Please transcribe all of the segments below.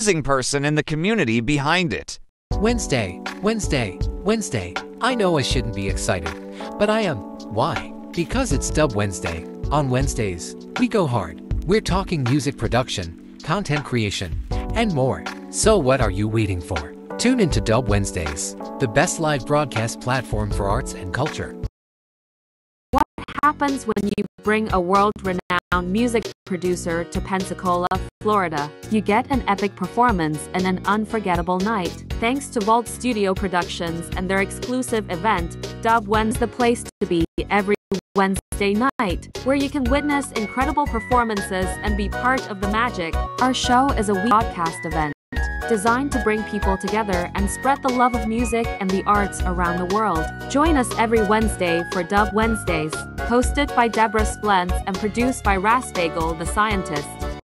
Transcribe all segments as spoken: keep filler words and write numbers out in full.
amazing person in the community behind it. Wednesday, Wednesday, Wednesday. I know I shouldn't be excited, but I am. Why? Because it's Dub Wednesday. On Wednesdays, we go hard. We're talking music production, content creation, and more. So what are you waiting for? Tune into Dub Wednesdays, the best live broadcast platform for arts and culture. What happens when you bring a world-renowned music producer to Pensacola, Florida? You get an epic performance and an unforgettable night. Thanks to Vault Studio Productions and their exclusive event, Dub Wednesday, the place to be every Wednesday night, where you can witness incredible performances and be part of the magic. Our show is a weekly broadcast event designed to bring people together and spread the love of music and the arts around the world. Join us every Wednesday for Dub Wednesdays, hosted by Deborah Splents and produced by RASBAGLE, the scientist.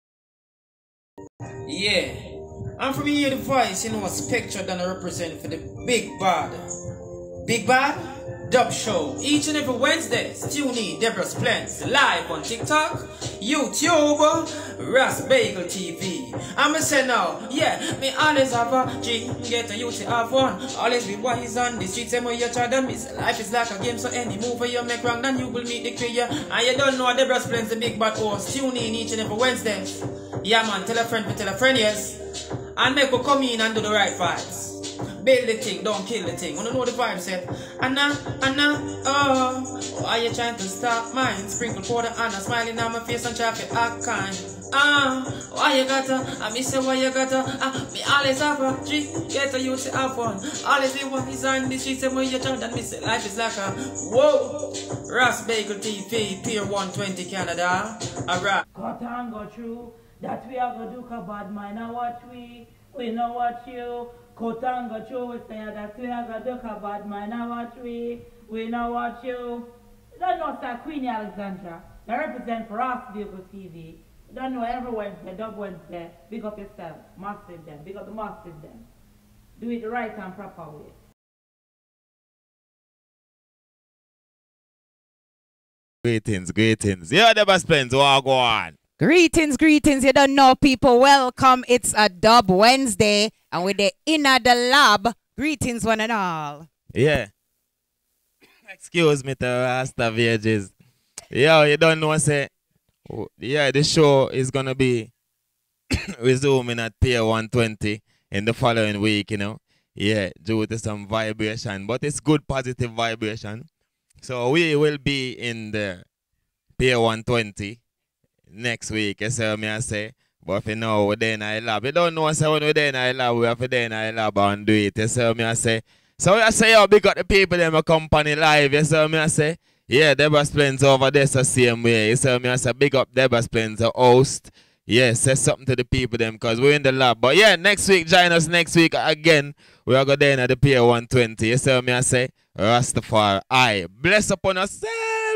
Yeah, I'm from here, the voice, you know, a spectre that I represent for the Big Bad. Big Bad Dub Show. Each and every Wednesday, tune in, Deborah Splents, live on TikTok, YouTube, RASBAGLE T V. I'm a say now, yeah, me always have a G, get a youth to have one. Always be wise on the streets, and when you try to miss. Life is like a game, so any move you make wrong, then you will meet the creator. And you don't know Deborah Splents, the Big Bad host. Tune in each and every Wednesday. Yeah man, tell a friend to tell a friend, yes. And make us come in and do the right vibes. Build the thing, don't kill the thing. Wanna know the vibe set? Anna, Anna, oh, are you trying to stop mine? Sprinkle powder and a smiling on my face and try to act kind. Ah, why you gotta? I miss you, why you gotta? Ah, me always have a treat, get a youth to have fun. Always be what is on the streets and when you try to miss it. Life is like a whoa. RASBAGLE T V, Pier one twenty Canada. Alright. Cut and go through. That we are gonna do a bad mind. Now what we, we know what you. Cut and go through. We say that we are gonna do a bad mind. Now what we, we know what you. You don't know Sir Queen Alexandra. They represent for RASBAGLE T V. You don't know every Wednesday, Dub Wednesday. Big up yourself. Massive them. Big up the massive them. Do it the right and proper way. Greetings, greetings. Yeah, Deborah Splents, what go on? Greetings, greetings. You don't know, people. Welcome. It's a Dub Wednesday, and with the inner the lab. Greetings, one and all. Yeah. Excuse me, to Rasta Viages. Yo, you don't know, say. Yeah, the show is gonna be resuming at Pier one twenty in the following week. You know. Yeah, due to some vibration, but it's good, positive vibration. So we will be in the Pier one twenty. Next week, you see what I say? But if you know we're there in our lab, you don't know so when we're there in our lab, we have to there in our lab and do it. You see what I say? So I say, yo, big up the people in my company live. You see what I say? Yeah, Deborah Splents over there, so same way. You see what I say? Big up Deborah Splents, the host. Yeah, say something to the people them because we're in the lab. But yeah, next week, join us next week again. We are going there at the Pier one twenty. You see what I say? Rastafari. Bless upon yourself.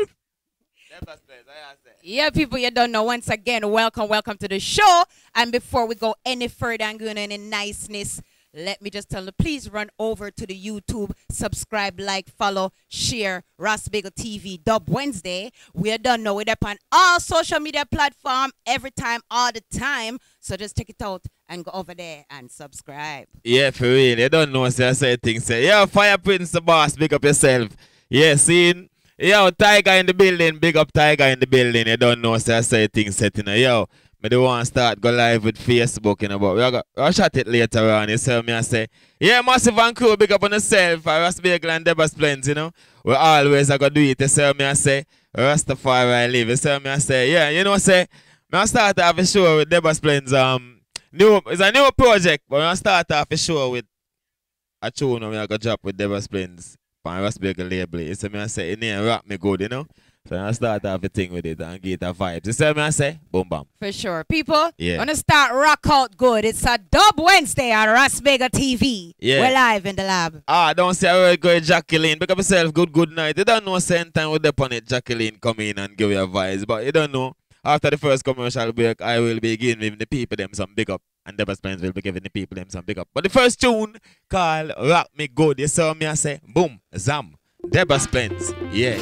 Deborah Splents, I say. Yeah, people, you don't know. Once again, welcome, welcome to the show. And before we go any further and go into any niceness, let me just tell you, please run over to the YouTube, subscribe, like, follow, share, RASBAGLE T V, Dub Wednesday. We don't know it up on all social media platforms, every time, all the time. So just check it out and go over there and subscribe. Yeah, for real. You don't know, so I say things. Say, yeah, Fire Prince the boss, big up yourself. Yeah, seeing. Yo, Tiger in the building, big up Tiger in the building. You don't know, so I say things set, you know. Yo, me the one start go live with Facebook, you know, but we'll, we'll chat it later on, you see me I say. Yeah, Massive and crew, big up on yourself, RASBAGLE and Deborah Splents, you know. We always are going to do it, you see me I say. Rastafari live, you see me I say. Yeah, you know what I say, I start off a show with Deborah Splents, um, new, it's a new project, but I start off a show with a tune I'm going to drop with Deborah Splents. On RASBAGLE label, you see me I say, it name rock me good, you know. So I start off a thing with it and get a vibe. You see me I say, boom bam. For sure. People, yeah. Gonna start rock out good. It's a Dub Wednesday on RASBAGLE T V. Yeah. We're live in the lab. Ah, don't say I will go Jacqueline. Pick up yourself, good good night. You don't know same time with the on it, Jacqueline come in and give you a vibes. But you don't know, after the first commercial break, I will be giving the people them some big up. And Deborah Splents will be giving the people them some big up. But the first tune called Rock Me Good. You saw me I say, boom, zam. Deborah Splents, yeah.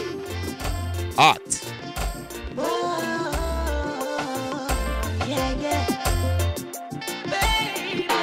Art. Yeah, yeah.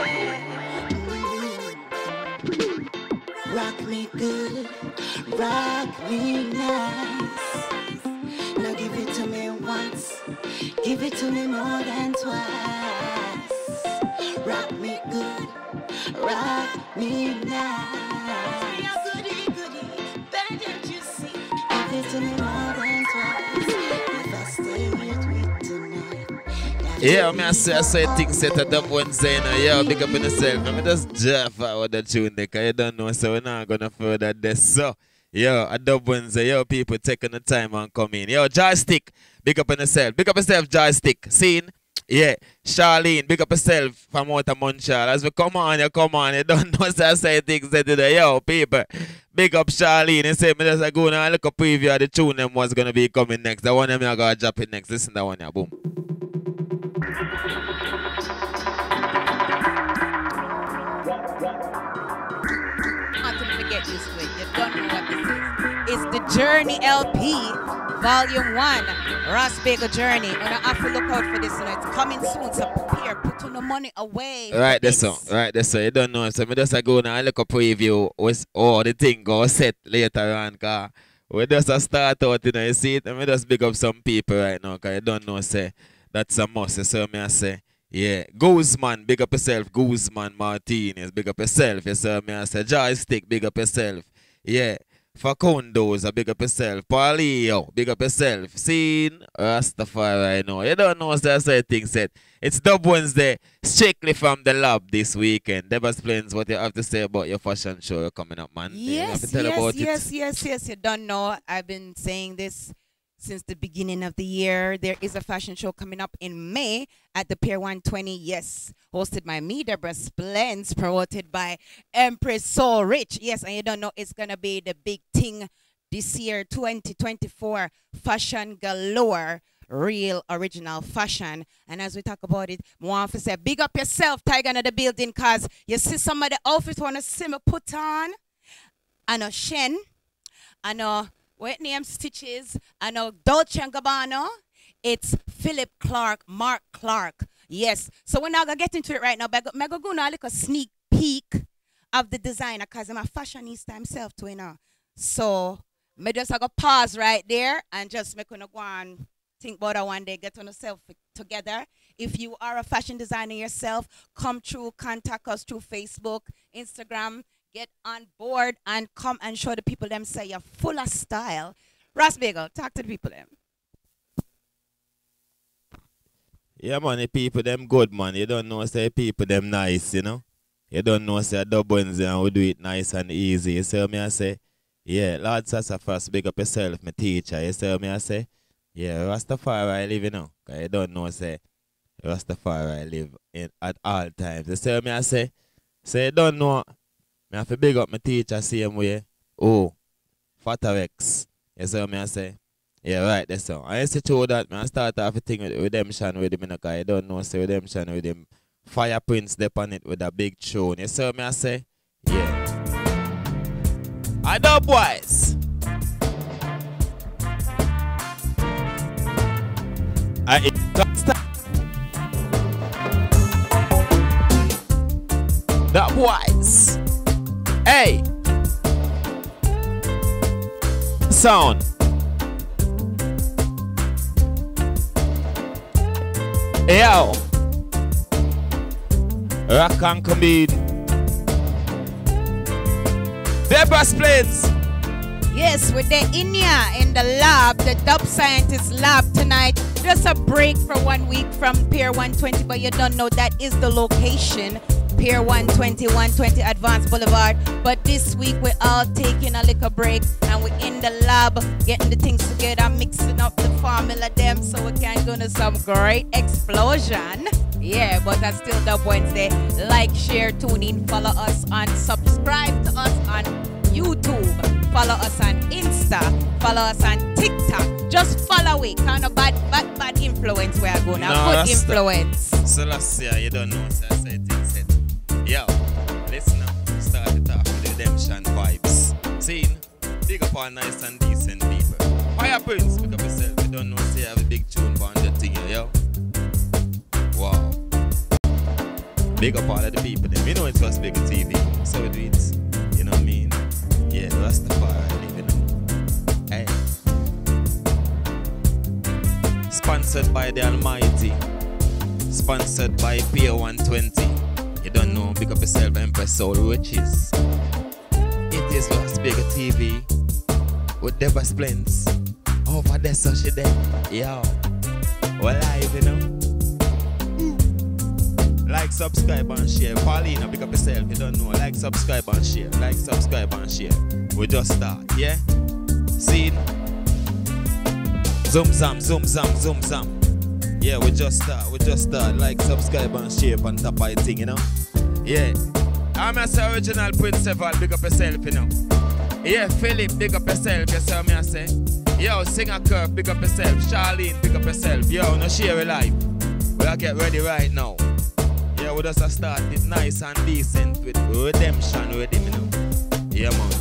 me nice. Now give it to me once, give it to me more than twice. Rock me good, rock me nice. You're goody goody, better don't you see? Give it to me more than twice. If I stay with me tonight. Yeah, me I say, I say things set a dub Wednesday, you know, yeah, big up in yourself. Let me just jaff out with the tune there, because you don't know, so we're not going to further this. So, yo, a dub Wednesday, yo, people taking the time and coming. Yo, Joystick, big up in yourself. Big up yourself, Joystick. Seen? Yeah, Charlene, big up yourself from out of Montreal. As we come on, you come on, you don't know, so I say things that today. Yo, people, big up Charlene. You say, me just go and look a preview of the tune them what's going to be coming next. The one them I got to drop it next. Listen to that one, yeah, boom. Not to forget this way. You don't know what this is. It's the Journey L P, Volume one, RASBAGLE Journey. And I have to look out for this, you know. It's coming soon, so prepare, put on the money away. Right, that's so. Right, that's so. You don't know. So, I just go now and look a preview. Oh, the thing go set later on. Cause we just a start out, you know. You see it? I just big up some people right now, because you don't know, say, that's a must. So, me I say, yeah. Guzman, big up yourself. Guzman Martinez, big up yourself. You see me I say, Joystick, big up yourself. Yeah. Facundo's a big up yourself. Paulio, big up yourself. Seen Rastafari right now. You don't know what I say things said. It's Dub Wednesday, strictly from the lab this weekend. Deb explains what you have to say about your fashion show coming up, man. Yes, you have to tell yes, about yes, it. yes, yes. You don't know. I've been saying this since the beginning of the year. There is a fashion show coming up in May at the Pier one twenty. Yes, hosted by me, Deborah Splends, promoted by Empress So Rich. Yes, and you don't know, it's going to be the big thing this year, twenty twenty-four, fashion galore, real original fashion. And as we talk about it, I want to say, big up yourself, Tiger in the building, because you see some of the outfits want to see me put on. I know Shen, I know what name Stitches, I know Dolce and Gabbana. It's Philip Clark, Mark Clark. Yes. So we're not going to get into it right now, but I'm going to go now like a sneak peek of the designer, because I'm a fashionista himself too, you know. So I just going to pause right there and just make you go and think about it one day, get on yourself together. If you are a fashion designer yourself, come through, contact us through Facebook, Instagram. Get on board and come and show the people them say you're full of style. RASBAGLE, talk to the people them. Yeah, man, the people them good, man. You don't know, say people them nice, you know. You don't know, say Dub Wednesday and we do it nice and easy. You see me I say, yeah, Lord Sassafras, big up yourself, my teacher. You see me I say, yeah, Rastafari I live, you know. Because you don't know, say, Rastafari I live in, at all times. You see me I say, say you don't know, I have to big up my teacher same way. Oh, Fatarex. You see what I say? Yeah, right, that's so. I used to show that, man. I start off a thing with redemption with him, because I don't know, say redemption with him. Fire Prince step on it with a big tune. You see what I say? Yeah. I know, boys. I the boys. Hey, sound. Yo, rock and commune. Deborah Splits. Yes, we're there in here in the lab, the Dub Scientist lab tonight. Just a break for one week from Pier one twenty, but you don't know that is the location. Pier one twenty, one twenty Advanced Boulevard. But this week we're all taking a little break and we're in the lab getting the things together, mixing up the formula them so we can go to some great explosion. Yeah, but that's still Dub Wednesday. Like, share, tune in, follow us on, subscribe to us on YouTube, follow us on Insta, follow us on TikTok. Just follow it. Kind of bad, bad, bad influence we are going. No, good influence. So let's see, you don't know what I say things. Yo, listen now, start it off with redemption vibes. Scene, big up all nice and decent people. Fire Prince, pick up yourself. You don't know, say you have a big tune for that thing here, yo. Wow. Big up all of the people then. You know it's just big T V, so we do it. You know what I mean? Yeah, Rastafari, you know. Sponsored by the Almighty. Sponsored by Pier one twenty. You don't know, big up yourself, Empress Soul Riches. It is RASBAGLE T V with Deborah Splends. Over there, so she there. Yo. We're live, you know. Like, subscribe, and share. Paulina, pick up yourself. You don't know. Like, subscribe, and share. Like, subscribe, and share. We just start, yeah? See? Zoom, zam, zoom, zam, zoom, zam. Yeah, we just start. We just start. Like, subscribe, and share on top of the thing, you know? Yeah. I'm a say original Prince Eval. Pick up yourself, you know? Yeah, Philip, pick up yourself. You see what I say? Yo, Singer Curve, pick up yourself. Charlene, pick up yourself. Yo, no share it live. We'll get ready right now. Yeah, we just start it nice and decent with redemption ready, you know. Yeah, man.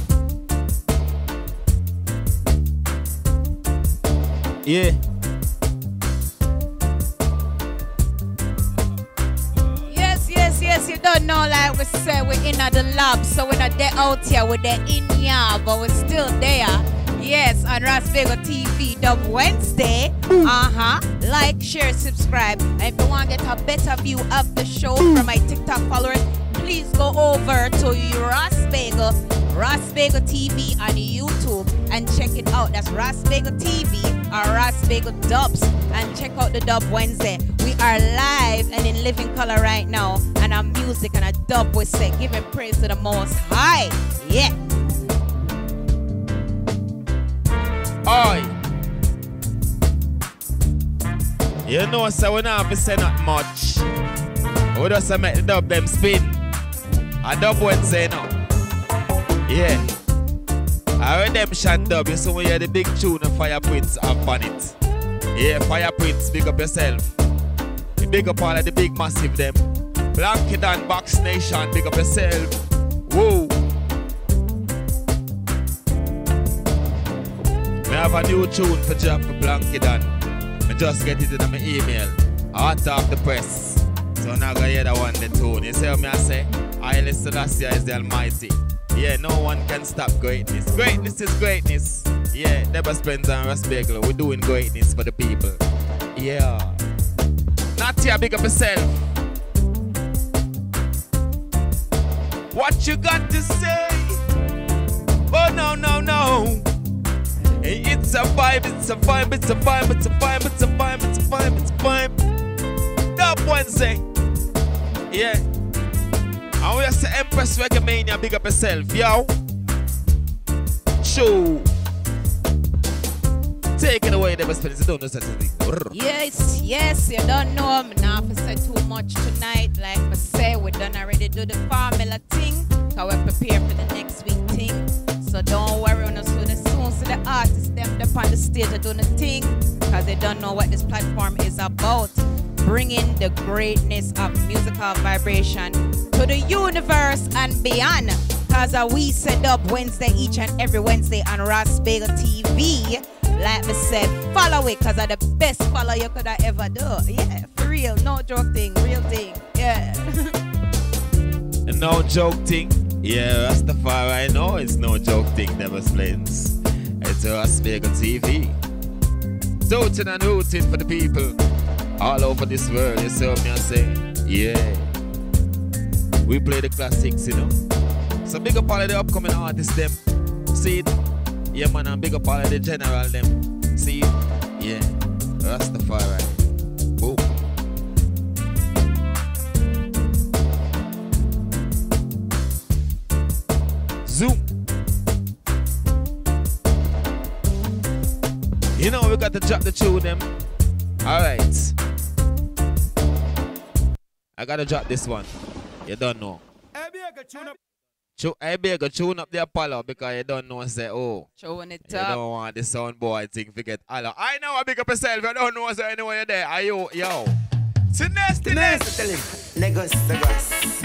Yeah. Yes, yes, yes, you don't know, like we say, we're in at the lab, so we're not there out here, we're there in here, but we're still there. Yes, on RASBAGLE T V, Dub Wednesday. Uh-huh. Like, share, subscribe. And if you want to get a better view of the show from my TikTok followers, please go over to RASBAGLE, RASBAGLE T V on YouTube and check it out. That's RASBAGLE T V or RASBAGLE Dubs. And check out the Dub Wednesday. We are live and in living color right now. And our music and our dub we say, giving praise to the Most High. Yeah. Oi. You know, so we don't have to say not much. We just make the dub them spin. A dub Wednesday now. Yeah. A redemption dub. You see when you hear the big tune of Fire Prince up on it. Yeah, Fire Prince, big up yourself. Big up all of the big massive them. Blankedan Box Nation, big up yourself. Whoa. I have a new tune for drop for Blankedan. I just get it in my email. Hot off the press. So now I go hear that one, the tune. You see what I say? I listen last year is the Almighty. Yeah, no one can stop greatness. Greatness is greatness. Yeah, Deborah Splends and RASBAGLE. We're doing greatness for the people. Yeah. Not here, big up yourself. What you got to say? Oh, no, no, no. It's a vibe, it's a vibe, it's a vibe, it's a vibe, it's a vibe, it's a vibe, it's a vibe. Dub Wednesday. Yeah. And we say Empress Reggae Mania, big up yourself, yo. Show. Take it away, Deborah Splends. You don't know such a thing. Yes, yes, you don't know. I'm not to say too much tonight. Like I say, we done already do the formula thing. Cause we prepare for the next week thing. So don't worry on us with the soon. So the artists stepped up on the stage and doing the thing. Cause they don't know what this platform is about. Bringing the greatness of musical vibration to the universe and beyond. Cause uh, we set up Wednesday each and every Wednesday on RASBAGLE T V. Like me said, follow it cause I'm the best follow you could have ever do. Yeah, for real, no joke thing, real thing. Yeah. No joke thing. Yeah, Rastafari, I know it's no joke thing, Deborah Splends. It's RASBAGLE T V. Tooting and hooting for the people all over this world, you see what I say? Yeah. We play the classics, you know. So big up all of the upcoming artists, them. See it? Yeah, man, and big up all of the general, them. See it? Yeah. Rastafari. Boom. Zoom. You know we got to drop the two of them. Alright. I gotta drop this one. You don't know. I beg you tune up the Apollo because you don't know say oh. Showing it you up. don't want the sound boy thing forget Allah. I know I big up yourself. I don't know say anywhere you're there. Are you yo? Sinestiness. Tell him, Negos the grass.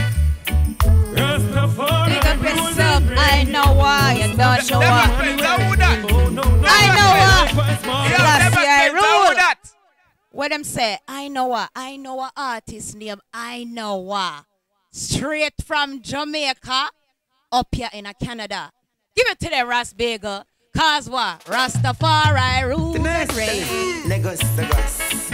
Big up yourself. I know why you don't know why. I know why. Last year I rule. What them say? I know what. I know what artist name. I know what. Straight from Jamaica up here in Canada. Give it to the RASBAGLE. Cause what? Rastafari rule the rain. Negos the grass.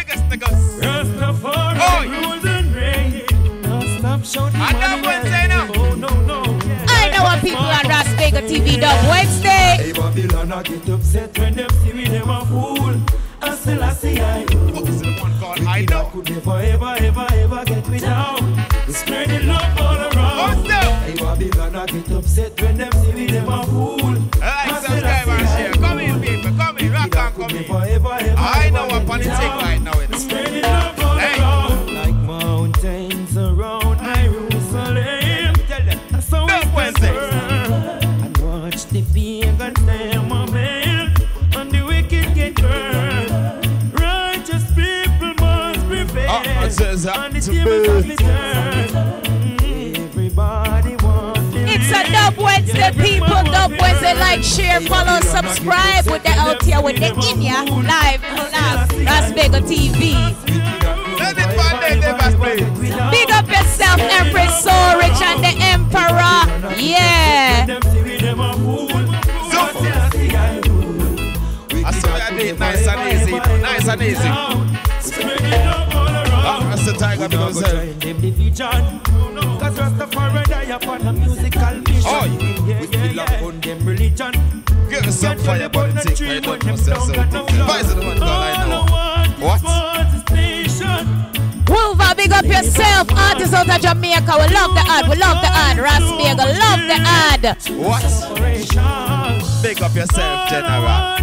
Niggas, niggas. Rastafari Oi. rules and reign. Don't stop shouting I know money Wednesday now. Oh, no, no. I know what people on RASBAGLE T V Dub Wednesday. Hey, Babylon, I get upset when them see me, them a fool. I still I see I What is the one called I Wicked, I know? could never, ever, ever, ever get me down. Spreading love all around. What's up? Hey, Babylon, I get upset when them see me, them a fool. Alright, subscribe and share. Come in, people. Come in. Rock and come in. I know what politics right now is. Spreading love all Hey. around. Like mountains around Jerusalem. So Dub we Wednesday. and watch the pagans them a melt, and the wicked get burned. Righteous people must prevail, Uh, it says that and the to tables must be. be turned. Everybody wants to It's a Dub Wednesday, people. Dub Wednesday, like, share, follow, subscribe with the out here with the India live on RASBAGLE T V. Let it find them, they must play. Big up yourself, Empress So Rich and the Emperor. Yeah. I saw you do it nice and easy. Nice and easy. Ah, that's the tiger because uh, Cause Rastafari die upon a musical mission. Oh, yeah, we yeah, feel yeah. up On them religion. give us some fire politics. I don't know so. Why is it the one called I know? What? Wolver, big up yourself. Artists out of Jamaica. We love the ad. We love the ad. RASBAGLE, love the ad. What? Big up yourself, General.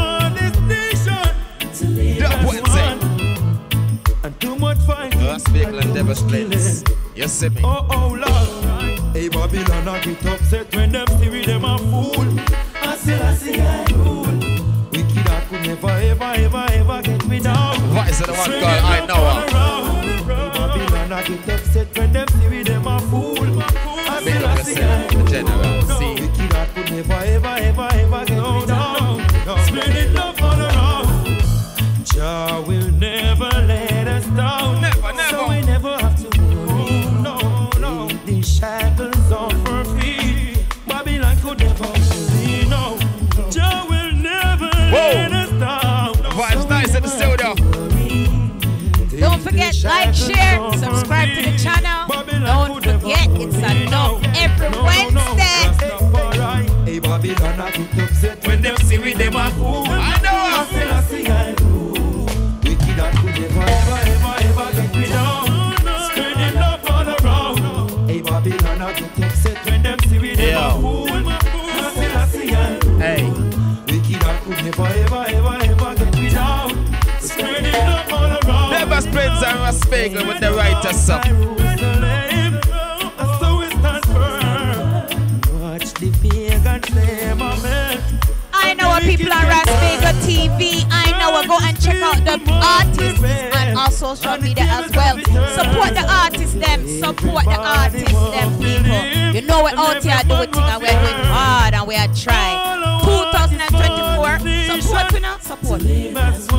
Dub Wednesday. And too much fighting. RASBAGLE and Devil Splits. You see me? Oh, oh, Lord. Hey, Babylon, I get upset when them see me, them a fool. I still, I see I rule. Wicked, I could never, ever, ever, ever get me down. Why is it the one called I know? Hey, Babylon, I get upset when them see me, them a fool. I Big still, up I see yourself, I the General. rule. See? Wicked, I could never, ever, ever, ever get me down. Spreading love all around. Jah will never let us down. Never, never. So we never have to worry. No, no. The shackles off her feet. Babylon could never worry. No. Jah will never let us down. The vibe's nice in the studio. Don't forget, like, share, subscribe to the channel. Don't forget, it's a Dub every Wednesday. Hey, Babylon, I get upset When them see me, them a fool. I know. I still I see I rule. Wicked I could never, ever, ever, ever get me down. Spreading love all around. Hey, Babylon, I get upset when them see me, them a fool. I still I see I rule. Hey. Wicked I could never, ever, ever, ever get me down. Spreading love all around. Devil Splits and RASBAGLE with the writers up. That's how we stand firm. Watch the pagan flame of it. I know what people on RASBAGLE T V. I know what. Go and check out the artists on our social media as well. Support the artists, them. Support the artists, them people. You know we're out here doing things and we're doing hard and we are trying. twenty twenty-four. Support me now. Support me.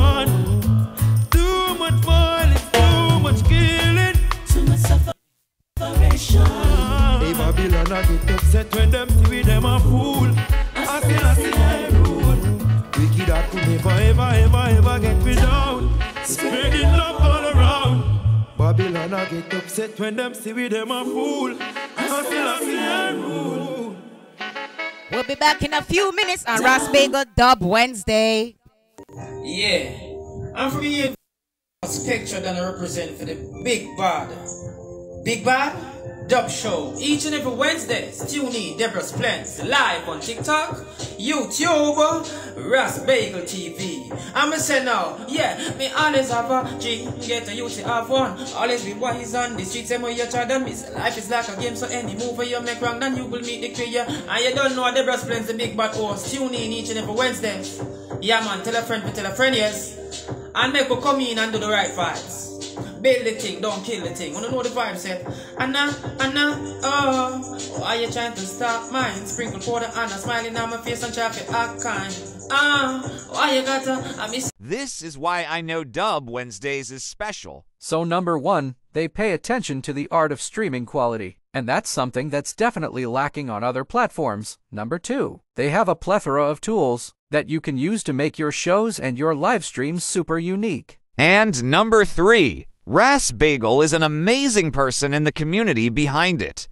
Too much violence, too much killing, too much separation. Hey, Babylon, I get upset when them see them a fool. I still I see I rule. Wicked I could never, ever, ever, ever get me down. Spreading love all around. Babylon, I get upset when them see them a fool. I still I see I rule. We'll be back in a few minutes on RASBAGLE Dub Wednesday. Yeah, I'm from here. Picture that I represent for the Big Bad. Big Bad Dub Show. Each and every Wednesday, tune in, Deborah Splends, live on TikTok, YouTube, RASBAGLE T V. I'ma say now, yeah, me always have a G, get a youth to have one. Always be wise on the streets, and when you try to miss. Life is like a game, so any move you make wrong, then you will meet the creator. And you don't know Deborah Splends, the Big Bad host. Tune in each and every Wednesday. Yeah, man, tell a friend, tell a friend, yes. And make us come in and do the right vibes. Build the thing, don't kill the thing. Wanna know the vibe set? Anna, Anna, oh, why you trying to stop mine? Sprinkle powder and a smiling on my face and try to act kind. Ah, why you gotta, I miss. This is why I know Dub Wednesdays is special. So number one, they pay attention to the art of streaming quality. And that's something that's definitely lacking on other platforms. Number two, they have a plethora of tools that you can use to make your shows and your live streams super unique. And number three, RASBAGLE is an amazing person in the community behind it.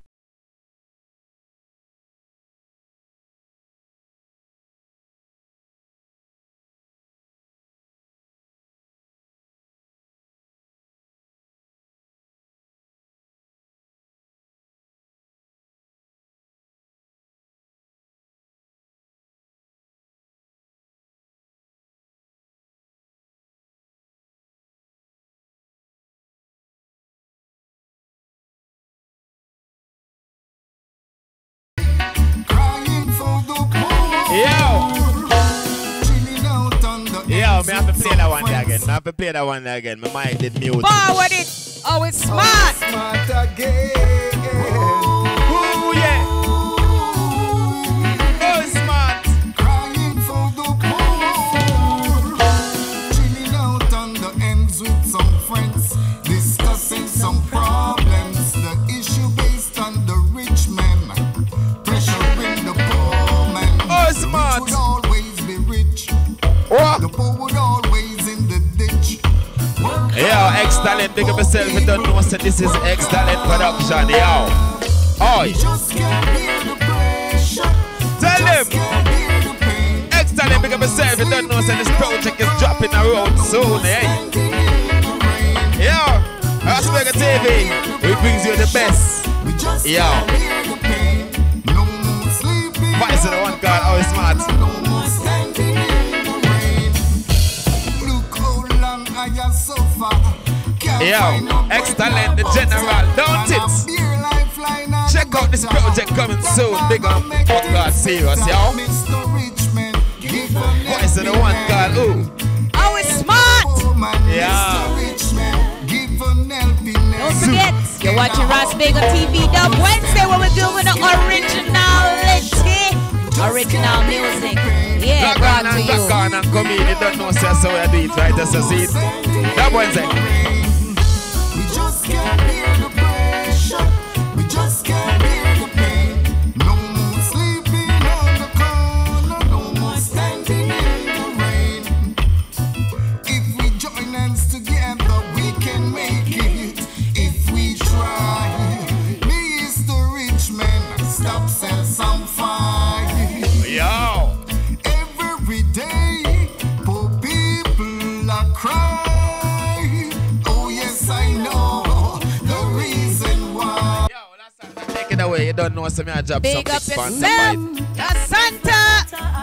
Yo, me have to play that one there again. Me have to play that one there again. My mic did mute. Forward it. Oh, it's smart. Oh, smart again. Ooh, yeah. Oh, smart. Crying for the poor. Chilling out on the ends with some friends. Discussing some problems. The issue based on the rich men. Pressuring the poor man. Oh, smart. The rich would always be rich. What? The poor would always in the ditch. Yo, X-Talent, big up yourself. You don't know, so this is X-Talent production. Yo. Oi. Just can't bear the pressure. Tell Just them. can't bear the pain. X-Talent, big up yourself. You don't know, so this project is dropping around soon, eh? Yo. RASBAGLE T V. We brings you the best. We just Yo. can't bear the pain. No more sleeping. What is it, the one called Oh, Smart? No more standing in the rain. Look how long I have suffered. Can't Yo, find no X-Talent, the general, don't it? Check out this project coming soon. Big up, fuck God, serious, yo. What is it, the one called Ooh? Oh, it's smart. Yeah. Don't forget, you're watching RASBAGLE T V Dub Wednesday where we're doing the originality. Original music. Yeah, Lock brought on to and you. lock on and come in. You don't know, so that's how I do it, right? That's a seat. That Wednesday. We just can't bear the pressure. We just can't bear the pain. No more sleeping on the corner. No more standing in the rain. If we join hands together, we can make it. If we try, me is the rich man. Stop sell some fire. Yo. Every day, poor people are crying. Oh yes, I know the reason why. Yo, last time, take it away. You don't know, so me I drop Big up something yourself, sponsored the Santa.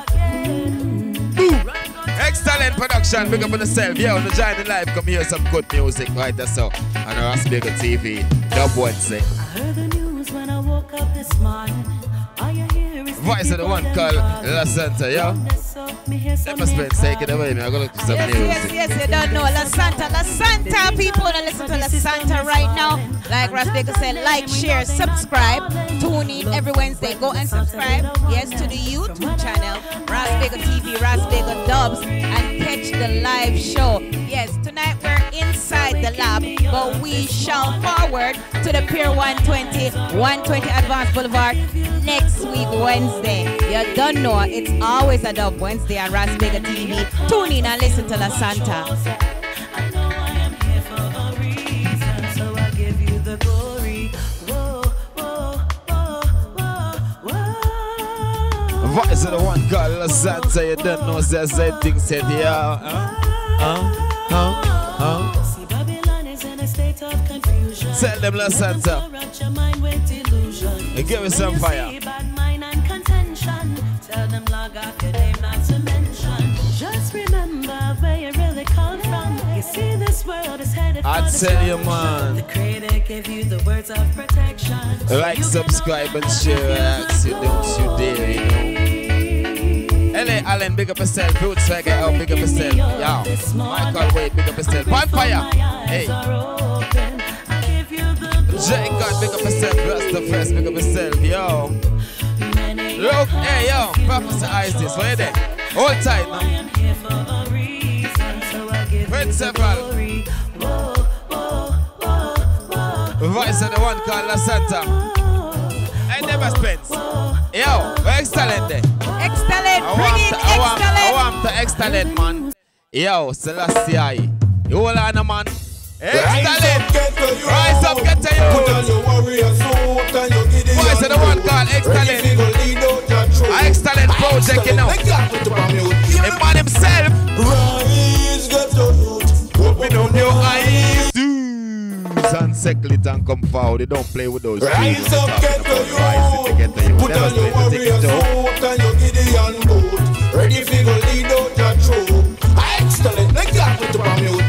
by X-Talent production. Big up on yourself. Yo, no join the live. Come hear some good music right there, so. On RASBAGLE T V. Dub Wednesday. I heard the news when I woke up this morning. All you hear is Voice of the one called La Santa, yo. Let us spend, take it away, man. I'm going to look for some Yes, music. yes, yes, you don't know. La Santa, La Santa, people that listen to La Santa right now. Like RASBAGLE said, like, share, subscribe, tune in every Wednesday. Go and subscribe, yes, to the YouTube channel, RASBAGLE T V, RASBAGLE Dubs, and catch the live show. Yes, tonight we're inside the lab, but we shall forward to the Pier one twenty, one twenty Advanced Boulevard next week, Wednesday. You don't know, it's always a Dub Wednesday on RASBAGLE T V. Tune in and listen to La Santa. I know I am here for a reason, so I give you the glory. Whoa, whoa, whoa, whoa, whoa. Voice of the one called La Santa. You don't know, so I think said, yeah. Huh? Huh? Huh? See, Babylon is in a state of confusion. Tell them La Santa. Surround your mind with illusion. And give me some When you fire. see bad mind and contention, tell them log off your name not to mention. Just remember where you really come from. You see this world is headed I for tell you, destruction. man. The creator gave you the words of protection. Like, You subscribe, cannot and share. Ask you, don't you dare, you know. L A Allen, big up yourself. Roots Swagger, out, big up yourself. Yo. Michael Wade, big up yourself. Bonfire. Hey. J God, big up yourself. Rasta Fresh, big up yourself. Yo. Look, hey, yo. Professor iITS, where you there? Hold tight now. Red several. Voice of the one called La Santa. I never spent. Yo, we're X-Talent there. X-Talent, I bring want in to, I want, I X-Talent. want to X-Talent, man. Yo, Celestia. You hold on, man. Rise up, get to you. Rise up, get to you. Put on your warrior suit and your Gideon. Boys are the one called Excellent. An excellent project, you know. The man himself. Rise, get to you. Open up your eyes. And settle it and come forward. You don't play with those. Rise up, get to you. Rise to get to you. Put on your warrior suit and your Gideon boot. Ready for go lead out your troop. Excellent, they got it to bomb you.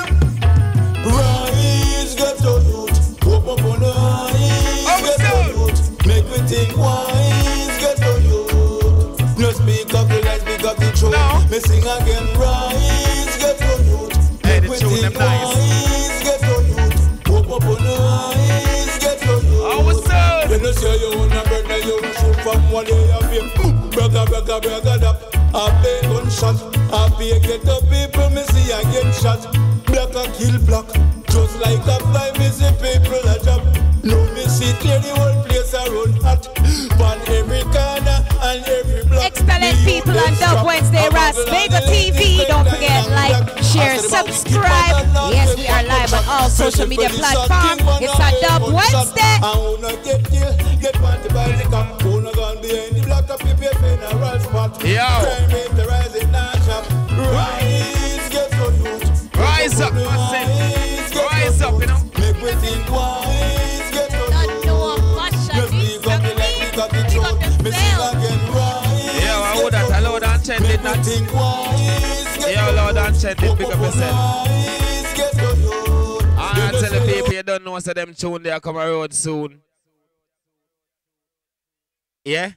Rise, get to youth. Open up on the eyes, get to youth. Make me think wise, get to youth. No speak up the lies, speak up the truth. No. Me sing again, rise, get to youth. Hey, Make the me tune think them nice. wise, get to youth. Open up on the eyes, get to youth. Oh, what's up? When you say you wanna burn, then you shoot from one day of fame. Brother, brother, brother, that. I pay gunshot. I pay get the people, me see I get shot. Black and kill black. Just like a fly, me see people a jump. No, me see clear the whole place I run hot. On every corner and every block. Excellent people on Dub Wednesday, RASBAGLE T V. Don't forget, like, share, subscribe. Yes, we are live on all social media platforms. It's a Dub Wednesday. I wanna get killed, get party by the cop. Wanna go behind the block of people in a roll spot. Yo. Crime rate the rising notch up. Rise, get to youth. Rise up, I say. Rise up, you know. Make me think wise, get to Don't know much of this. got the light, we got the truth. Me sing again, rise. Yeah, I would that. Lord and chant it, Make me not. think wise, get Yeah, to Lord and chant it, pick up yourself. wise, get to youth. I tell the people you don't know, so them tune they are come road soon. Yeah?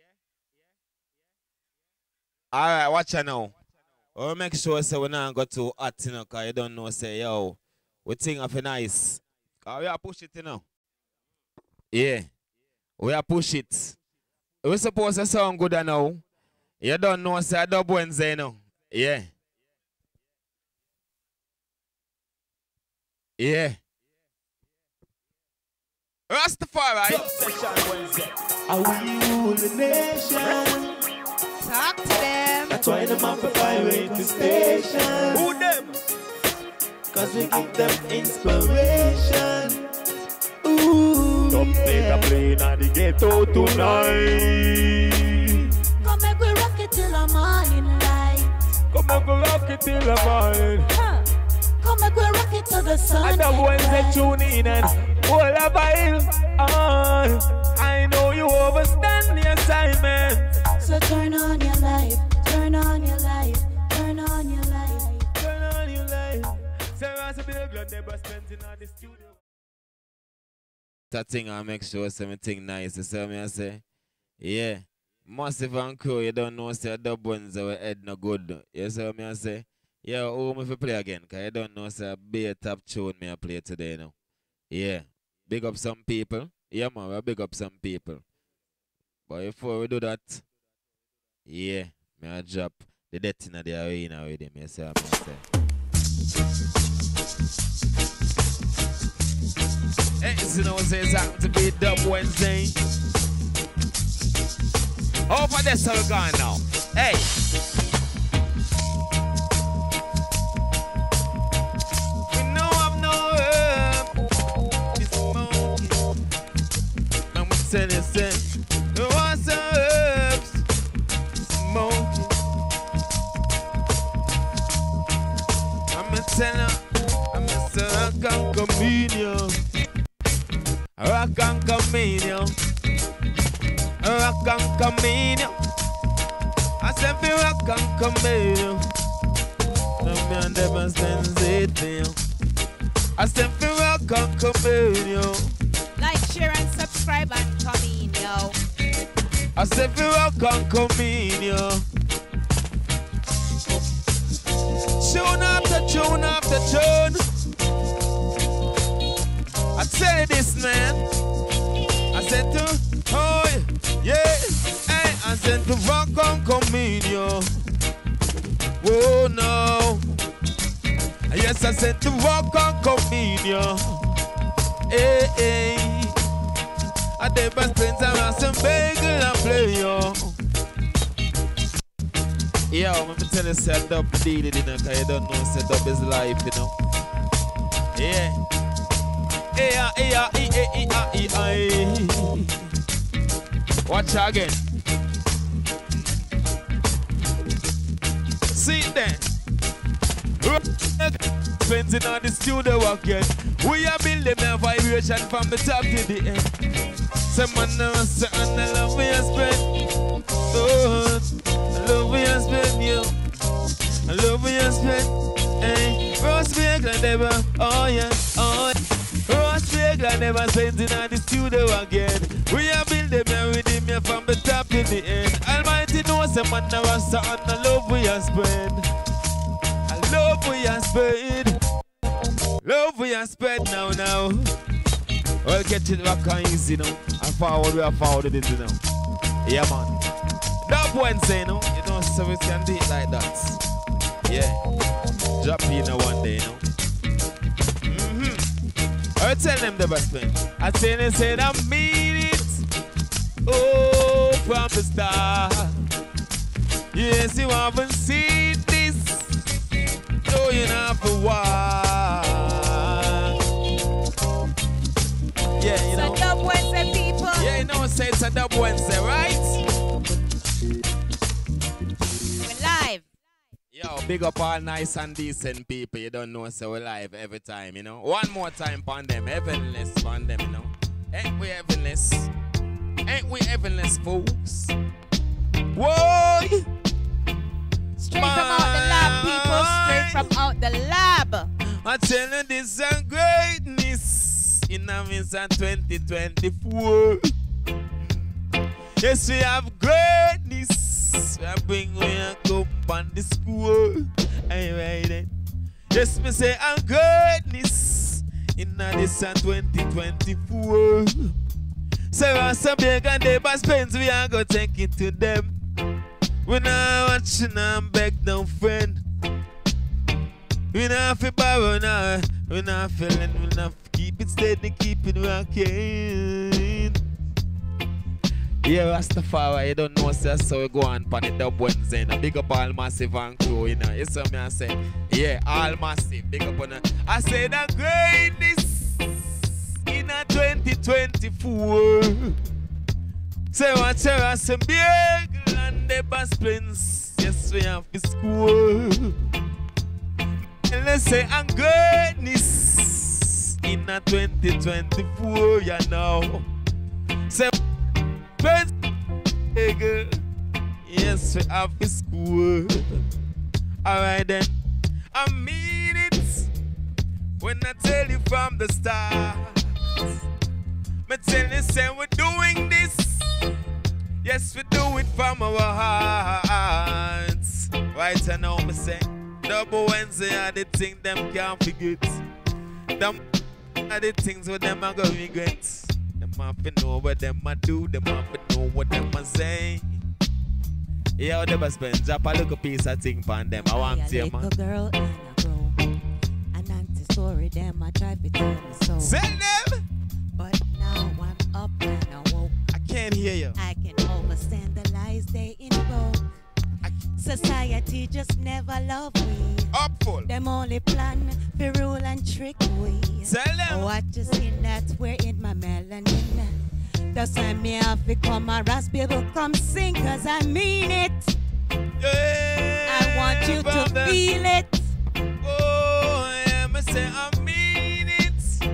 Alright, watch you now. We'll make sure so we not go too hot, you know, because you don't know, say, yo, we think of it nice. Because we are push it, you know. Yeah. We are push it. We supposed to sound good now. You don't know, say, Dub Wednesday, you know. Yeah. Yeah. Rastafari. I will rule the nation. Talk to them. That's why them have to pirate the station. Who them? Cause we give them inspiration. Ooh, Come play the plane and the ghetto tonight. Come make we rock it till the morning light. Come and go rock it till the morning. Huh. Come make we rock it till the sun. And the ones that tune in and all a vibe. Oh, I know you overstand the assignment. So turn on your light, turn on your light, turn on your light. Turn on your light. Sarah's a big glad never spent in the studio. That thing I make sure something nice. You see me I say? Yeah. Massive and crew, you don't know say Dub Wednesday we head no good. You see me I say? Yeah, who me fi play again? Cause you don't know say be a top tune me I play today now. Yeah. Big up some people. Yeah man, we big up some people. But before we do that, yeah, me I drop the death in the arena with him. You see what I say? Hey, you know say it's happened to be Dub Wednesday. Over there, so we're going now. Hey. We know I'm no herb. It's smoking. I'm telling you, say, we want some herbs. Smoking. I'm a tenor. I'm a rock and comedian. Rock and comedian. Rock and comedian. I said fi rock and comedian. No me and them stands it for you. I said fi rock and comedian. Like, share, and subscribe and come in, yo. I said fi rock and comedian. Tune after tune after tune. I tell you this, man. I said to, oh yeah, hey, I said to rock and comedian. Oh no. Yes, I said to rock and comedian. Hey, hey. I did best friends around some bagel and play, yo. Yo, let me tell you, set up deal it, you know, because you don't know, set up is life, you know. Yeah. Yeah, yeah, yeah, yeah, yeah, yeah. Watch again. See it then. Spending on the studio again. We are building a vibration from the top to the end. Some man never say, and I love me and spend. Oh, I love me and spend you. I love me and spend. Hey, RASBAGLE never. Oh yeah, oh yeah. RASBAGLE never spending on the studio again. We are building a rhythm here from the top to the end. Almighty knows some man never say, and I love me and spend. I love we are spend. Love we are spend now now. Well, get it back on easy now. And forward we are forwarded into now. Yeah man. That Wednesday, you know. You know, service can do it like that. Yeah. Drop in a one day, you know. Mm-hmm. I tell them the best friend. I tell them say I mean it. Oh, from the start. Yes, you haven't seen this. No, you have to walk. Yeah, you know. It's a Dub Wednesday, people. Yeah, you know, say it's a Dub Wednesday, right? We're live. Yo, big up all nice and decent people. You don't know, so we're live every time, you know. One more time on them, heavenless on them, you know. Ain't we heavenless? Ain't we heavenless, folks? Whoa! Straight from out the lab, people. Straight from out the lab. I tell you this is greatness in a midst of twenty twenty-four. Yes, we have greatness. We bring we a go on the school. Anyway then. Yes, me say I'm greatness in a this of twenty twenty-four. So I say big and they best spends we are go take it to them. We not watching and beg no friend. We not fi borrow now. We not feeling. We not keep it steady, keep it rocking. Yeah, Rastafari, you don't know, sir, so we go on pan it up Wednesday. Now big up all massive and crew, you know. You see me I say, yeah, all massive. Big up on it. I say the greatness in a twenty twenty-four. Say what you are, some big and the best plans. Yes, we have the school. And let's say I'm greatness in a twenty twenty-four, you know. Say, yes, we have the school. Alright then, I mean it when I tell you from the start. Me tell you, say we're doing this. Yes, we do it from our hearts. Right now, me say, Double Wednesday are the things them can't forget. Them are the things where them are gonna regret. Them have to know what them a do. Them have to know what them a say. Yeah, they must spend drop a little piece of thing on them. I want to see, man. A girl and a grow. An anti-story, them I try to tell me so. Send them! But now I'm up and I woke. I can't hear you. I can understand the lies they invoke. Society just never love we. Up full. Them only plan for rule and trick we. Tell them. What you seen that we're in my melanin. That's why me have become a RASBAGLE. Come sing cause I mean it. Yeah, I want you to the... feel it. Oh, yeah, me say I mean it.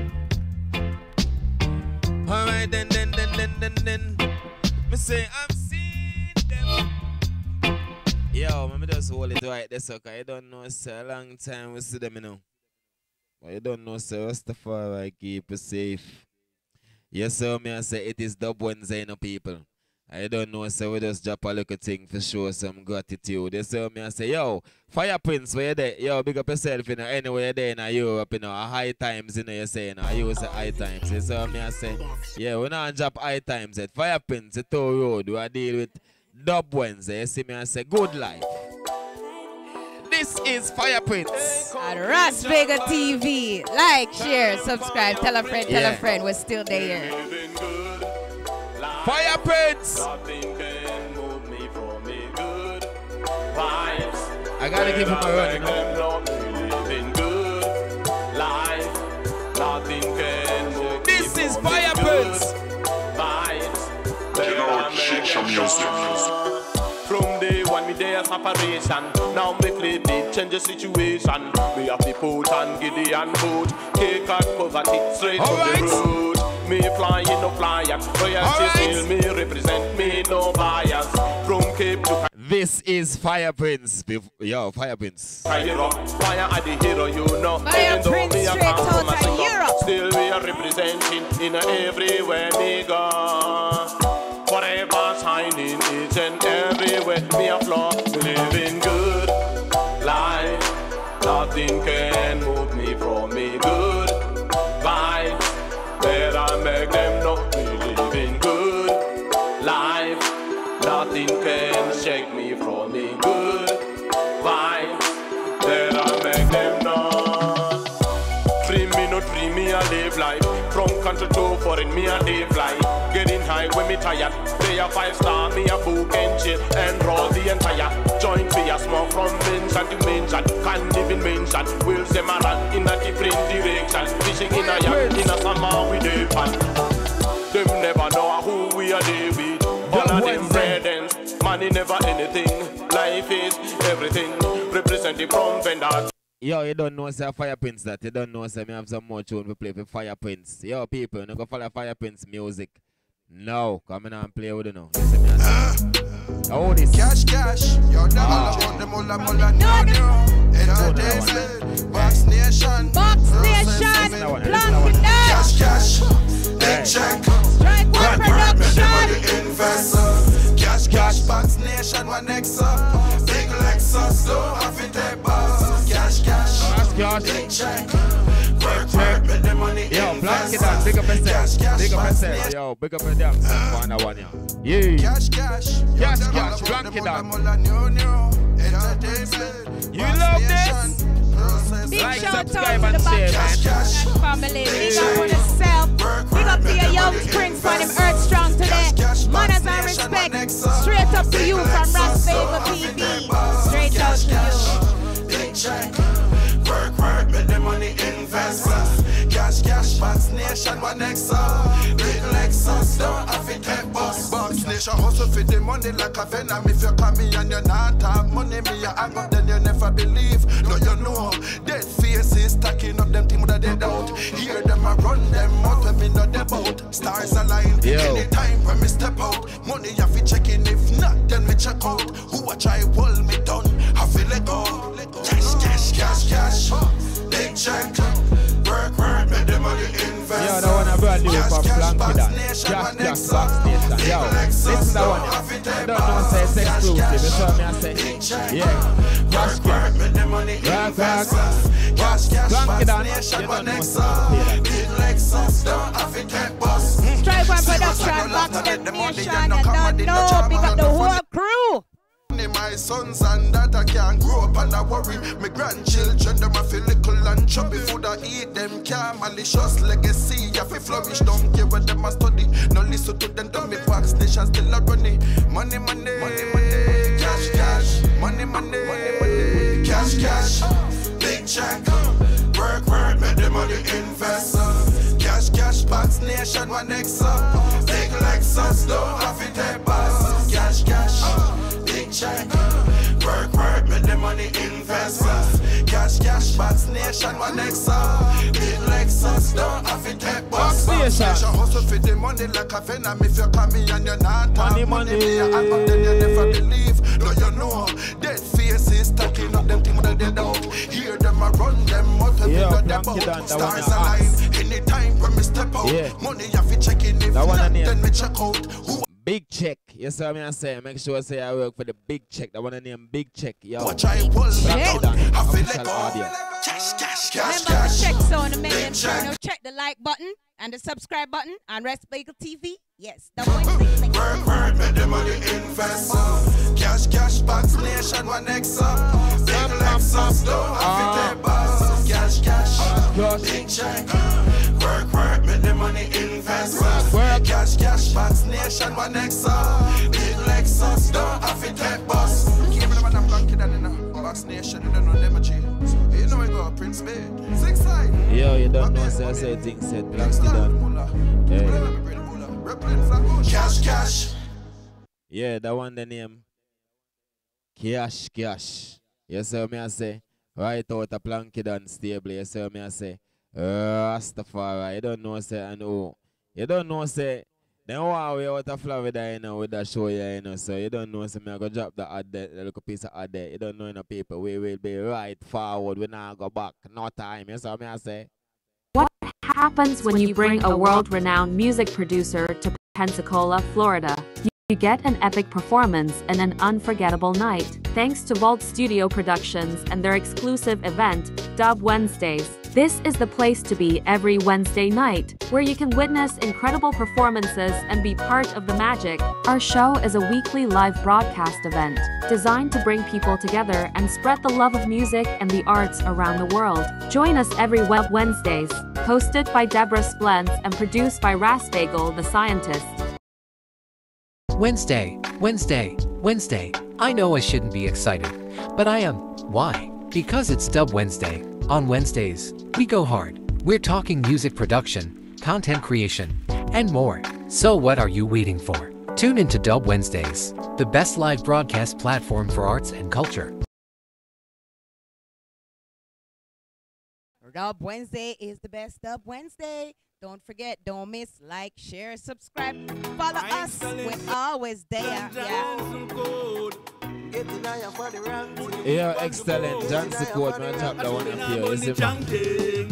Alright then, then, then, then, then, then. Me say I'm seeing them. Yo, me just hold it right there, so I don't know, sir. A long time we see them, you know. But you don't know, sir. Rastafari keep it safe. Yes, sir, me I say it is Dub Wednesday, you know, people. I don't know, so we just drop a little thing for show some gratitude. Yes, sir, me I say, yo, Fire Prince, where you there? Yo, big up yourself, you know, anywhere you're there in Europe, you know, a high times, you know, you say, you know, I use the high times. Yes, sir, me I say, yeah, we not drop high times yet. Fire Prince, the toll road, we are deal with Dub Wednesday. You see me I say, good life. This is Fire Prince. At RASBAGLE T V. Like, share, subscribe, tell a friend, tell Yeah. a friend. We're still there. Fire Prince. I gotta give him a run, you know. serious operation. Now me flip it, change the situation. We have to put on Gideon boot. Kick out poverty straight to the road. Me flying no flyer. Royalty still me represent me no bias. From Cape to This is Fire Prince. Bef- Yo, Fire Prince. Hero. Fire are the hero, you know. Fire Even though Prince me a straight come from out a of singer, Europe. still we are representing in everywhere me go. Forever shining each and everywhere. Me a flow, living good life. Nothing can move me from me good vibes. Better make them know me living good life. Nothing can shake me from me good vibes. Better make them know. Free me, not free me, I live life. From country to foreign, me I live life. Getting high when me tired. They a five star, me a book and chill and roll the entire joint. Me a smoke from mention to mention. Can't even mention. We'll say my run in a different direction. Fishing in a yacht, in a summer with a pan. Them never know who we are there with. All of them brethren, money never anything. Life is everything. Representing from vendors. Yo, you don't know say Fire Prince that. You don't know say me have some more tune we play for Fire Prince. Yo, people, you go follow Fire Prince music. No, come in and play with you now. You see me? Oh, this. Cash, cash. Yo, the Ah. the mula, mula, no, no. Entertainment. Box Nation. Box Nation. Blank it down. Cash, cash. Big check. Strike one production. Investor. Cash, cash. Box Nation. One X up. Big Lexus. Don't have it there, boss. Cash, cash. Cash, Big check. Work, work. Make the money. Yo, blank it down. Big up yourself. Big up yourself. Yo, big up yourself. Find that one, yeah. Yeah. Cash, cash. Cash, cash. Blank it down. You love this? Big Like, shout out to subscribe, the and share, Back man. family. Big up on yourself. Big up to your young Prince for him Earth Strong today. Manners and respect. Straight up to you from RASBAGLE T V. Straight out to you. Big check. Work, work, make the money invest. Cash, cash, Box Nation, one X up. Big Lexus, don't have it take bus. Box Nation hustle for the money like a venom. If you come me and you not talk money, me you hang up, then you never believe. No, you know, dead faces stacking up them things that they doubt. Hear them a run them out when me not about. Stars align, anytime when me step out. Money you fi checking, if not, then me check out. Who a try hold me down, I feel let go. Cash, cash, cash, cash. Big check. Work, work, make the money invest. Yo, that one a brand new from Blankidan. Cash, cash, Box Nation. Yo, listen to that one. I don't know say it's exclusive. That's what me I say. Yeah. Cash, cash. Rock, rock. Cash, cash, Blankidan. Box Nation, You one don't know X say up. it's Big Lexus, don't have it take bus. Strike one production. Box Nation. And don't know. Big up the whole crew. My sons and that I can't grow up and I worry. My grandchildren, them a feel little and chubby. Food I eat them can't malicious legacy. I feel flourish, don't care what them a study. No listen to them, don't make Box Nation still a running. Money, money, money, money, cash, cash. Money, money, money, money, cash, cash. Big check, work, work, make the money invest. Cash, cash, Box Nation, one X up. Big Lexus, don't have it take bus. Cash, cash. Big check, work, work, make the money invest. Cash, cash, Box Nation, one X up. Big Lexus, don't have it take bus. Box Nation hustle for the money like a venom. If you come me and you're not money, money, me a hang up, then you never believe. No, you know, dead faces stacking up them things that they don't. Hear them a run them out and Yeah, know Blank them it down, out. that one Stars a align, anytime when me step out. Yeah. Money you fi checking, if That one not, a name. then me check out. Who Big check. You see what I say? Make sure I say I work for the big check. That one a name Big Check. Yo. watch I hold me Blankidan. down, I feel like Official audio. Cash, cash, cash, Remember cash. to check so on the million. Big check. You know, check the like button and the subscribe button on RASBAGLE T V. Yes, that one. Click. Work, work, make the money invest. Cash, cash, Box Nation, one X up. Big Lexus, don't have it take bus. Cash, cash, big check. Work, work, make the money invest. Cash, cash, Box Nation, one X up. Big Lexus, don't have it take bus. Keep them on the Blankidan in the Box Nation, you don't know them a G. You know we go Prince Bed. Six side. Yo, you don't know say I say things said Blankidan. Yeah. Cash, cash. Yeah, that one the name Cash, cash. Yes, sir, me I say. Right out a planky done stable. Yes, sir, me I say. Rastafari. You don't know, say, and oh. You don't know, say. Then wow, we out of Florida, you know, with that show here, you know, so you don't know, so me I go drop the ad there, the little piece of ad there. You don't know in the paper. We will be right forward. We not go back. No time. Yes, sir, me I say. What happens when you bring a world-renowned music producer to Pensacola, Florida? You get an epic performance and an unforgettable night, thanks to Vault Studio Productions and their exclusive event, Dub Wednesdays. This is the place to be every Wednesday night, where you can witness incredible performances and be part of the magic. Our show is a weekly live broadcast event, designed to bring people together and spread the love of music and the arts around the world. Join us every Web Wednesdays, hosted by Deborah Splends and produced by RASBAGLE the Scientist. Wednesday, Wednesday, Wednesday. I know I shouldn't be excited, but I am. Why? Because it's Dub Wednesday. On Wednesdays, we go hard. We're talking music production, content creation, and more. So what are you waiting for? Tune into Dub Wednesdays, the best live broadcast platform for arts and culture. Dub Wednesday is the best Dub Wednesday. Don't forget, don't miss, like, share, subscribe, follow us. We're always there. Yeah. Yeah, excellent. Johnson Code, man, top that one up here. You see, man?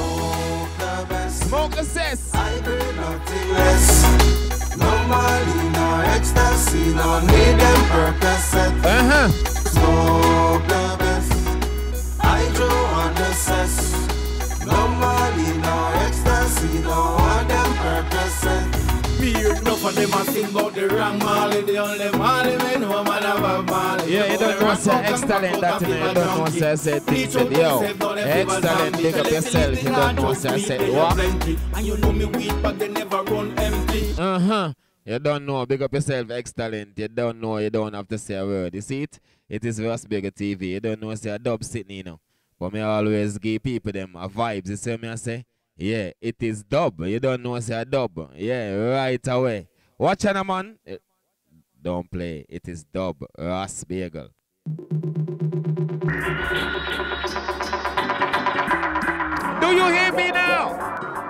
Smoke the cess. I heard nothing less. No Molly, no ecstasy, no need them Percocet. Uh-huh. Smoke the best. I drew on the cess. No Molly, no ecstasy, no one them Percocet. Enough of them a sing about the wrong Molly. The only Molly we know man have Molly. Yeah, you don't know say excellent that you know. You don't know say I said things said yo. Excellent, big up yourself. You don't know say I said what? And you know me weak but they never run empty. Uh-huh. You don't know, big up yourself, excellent. You don't know, you don't have to say a word. You see it? It is RASBAGLE T V. You don't know say a dub sitting, you know. But me always give people them a vibes. You see what I say? Yeah, it is dub. You don't know say a dub. Yeah, right away. Watch on, man. Don't play. It is dub. RASBAGLE. Do you hear me now?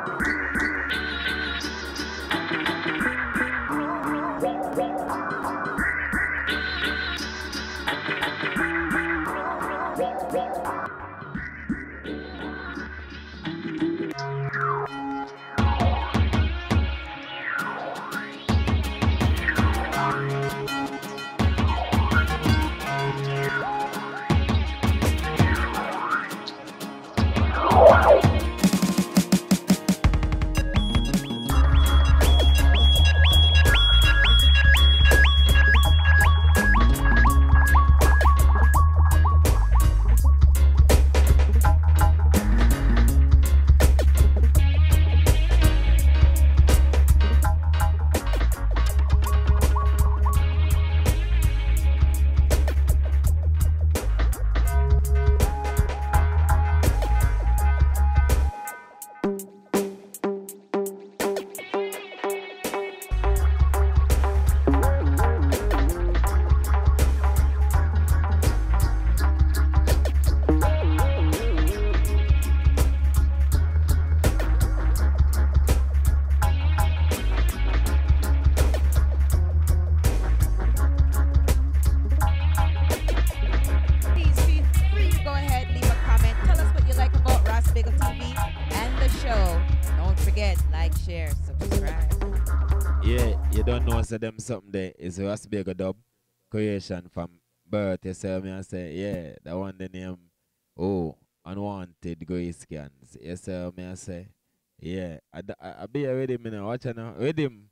Them something there is RASBAGLE dub creation from birth. You see me I say, yeah, that one the name, oh, unwanted grace scans. You see me I say, yeah, I, I, I be ready, me now. Watch now, ready him.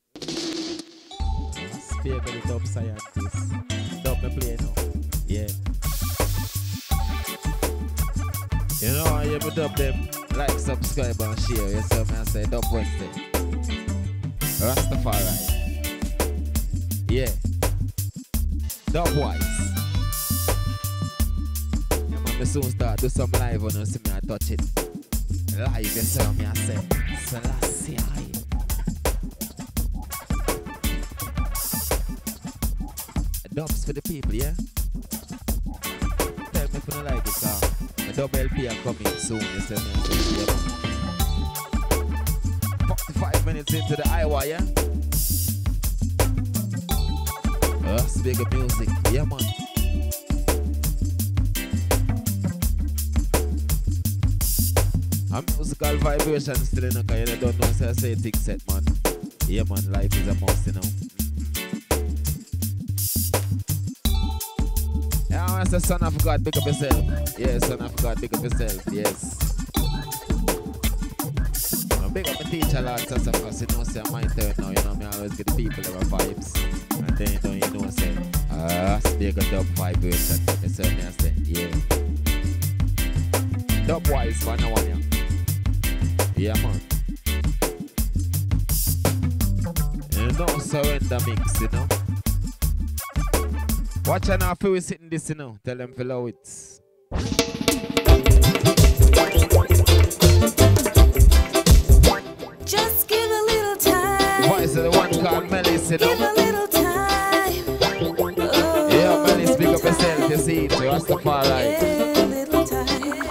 RASBAGLE dub scientist. Dub me play now. Yeah. You know how you me dub them? Like, subscribe and share. You see me I say, Dub Wednesday. Rastafari. Yeah, dub wise. Yeah, man, me soon start do some live on you see me I touch it. Live, you see me I say, Selassie. Dubs for the people, yeah? if you like it, car. The double L P are coming soon, you see me? Yeah. forty-five minutes into the Iowa, yeah? RASBAGLE music, yeah, man. A musical vibration still in the car, you don't know, so I say thick set, man. Yeah, man, life is a must, you know. Yeah, I say son of God, pick up yourself. Yes, son of God, pick up yourself, yes. I big up my teacher, Lord, so because you know, say my turn now, you know, me always get the people their vibes. And then, you know, you know, say, ah, RASBAGLE dub vibration, me say, me I say, yeah. Dub wise, for no one, yeah. Yeah, man. You know, surrender mix, you know. Watch out now, feel we sitting this, you know. Tell them follow it. Just give a little time. Voice of the one called Melis, you know. Give a little time. Oh, yeah, Melis, pick up yourself, you see it. Rastafari. Yeah, little time.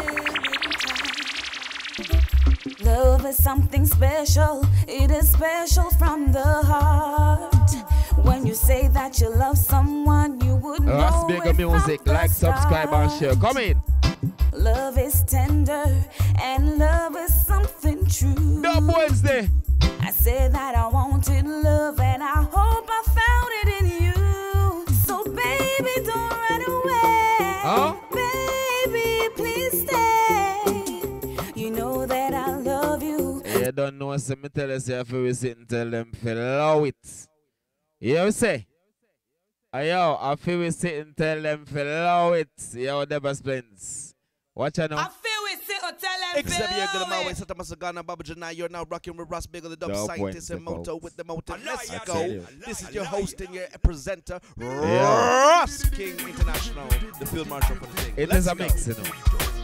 Love is something special. It is special from the heart. When you say that you love someone, you would know RASBAGLE music, like, subscribe, and share. Come in. Love is tender, and love is something true. Dub Wednesday. I said that I wanted love, and I hope I found it in you. So baby, don't run away. Huh? Baby, please stay. You know that I love you. You don't know, so me tell us if we sit and tell them follow it. You know what I say? Yo, I feel we sit and tell them follow it. Yo, Deborah Splins. Watch out now. I feel we sit and tell them Except you're follow gonna it. always set up Sagana Baba Janai. You're now rocking with RASBAGLE, the dub Dub scientist and Wednesday, moto folks. with the motor. Let's I go. tell you. This is your host and your presenter, Yeah. Ras King International, the field marshal for the thing. It Let's is a go. mix, you know.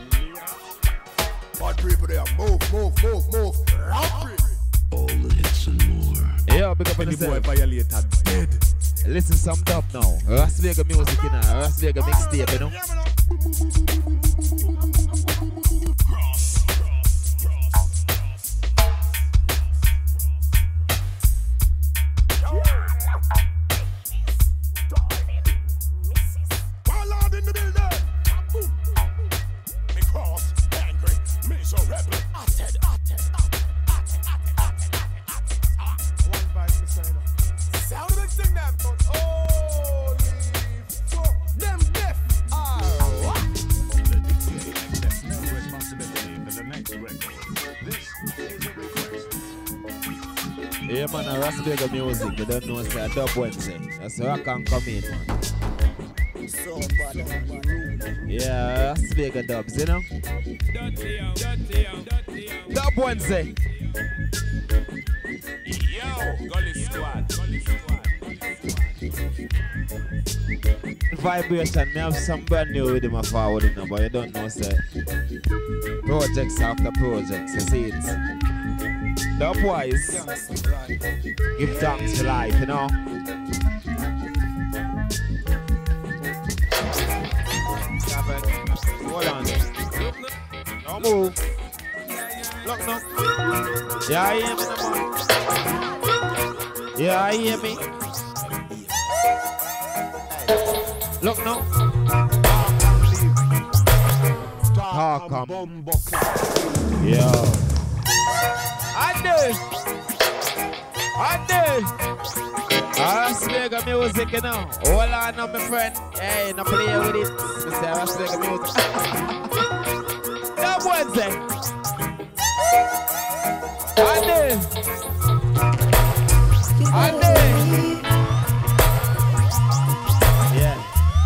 Bad people there, move, move, move, move. All the hits and more. Yeah, big up on yourself. violated dead. Listen some dub now. RASBAGLE music, you know. RASBAGLE mixtape, you know. Ballad in the building. Boom. Me cross, angry, me so rebel. I said, I said, I said, one vice, me say no. Sound of the thing them. Holy fuck. Them deaf. Ah, what? No responsibility for the next record. This is a request. Yeah, man, RASBAGLE music. You don't know, say, Dub Wednesday. That's where I can come in, man. So bad. Yeah, RASBAGLE dubs, you know. Dub Wednesday. Yo, Gully Squad. Vibration, me have some brand new with him forward, you know, but you don't know, say. Projects after projects, you see it. Dub wise. Give thanks for life, you know. Hold on. Don't move. Look now. Yeah, I hear me, no man. Yeah, I hear me. Look now. Talk on. Yo. I do. I do. RASBAGLE music, you know. Hold on now, my friend. Hey, no play with it. This is RASBAGLE music. Dub Wednesday. I do. I do. Yeah.